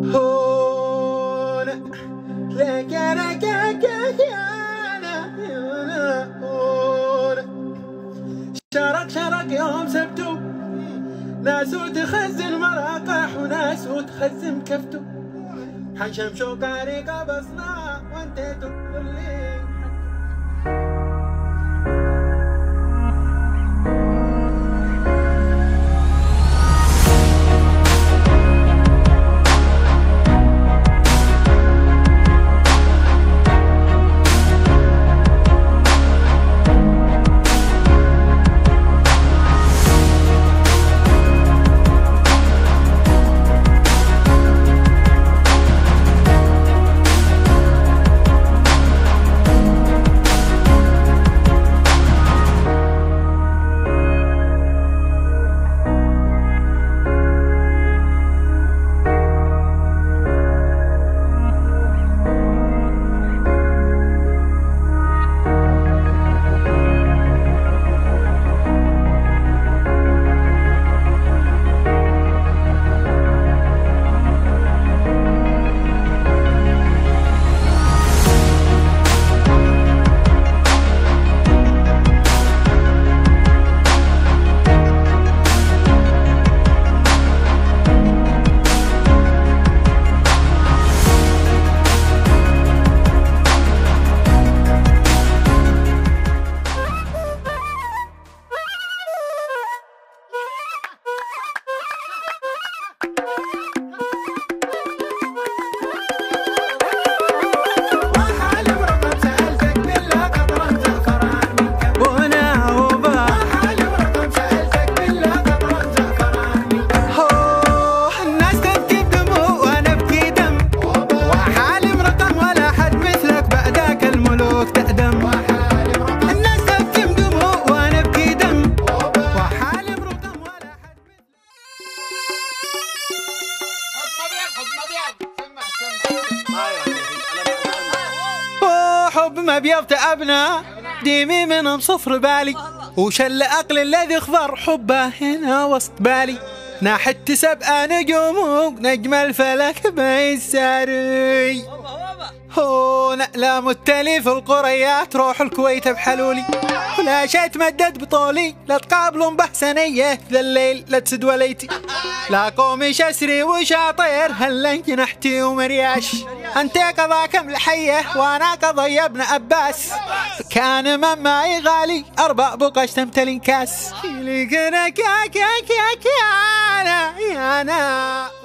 هون لك انا انا هون شارك يوم سبتو ناسو تخزن مراقح وناسو تخزن كفتو حنشمشو طريقة بصنا وانت تقول لي حب ما بيرتأبنا ديمي منهم صفر بالي وشل أقل الذي اخضر حبه هنا وسط بالي ناحت سبع نجوم نجم الفلك بيساري هو نألام التلي القريات روح الكويت بحلولي ولا شي تمدد بطولي لا تقابلون بحسنية ذا الليل لا تسد وليتي لا قومي شسري وشاطير هلا جنحتي ومرياش انت قضاك ملحية وانا قضى يا ابن عباس كان من معي غالي اربع بقش تمتلين كاس لي كنا كا يا انا